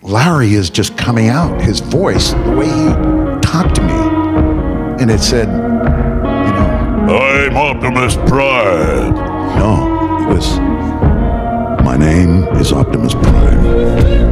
Larry is just coming out, his voice, the way he talked to me. And it said, I'm Optimus Prime. No, it was, my name is Optimus Prime.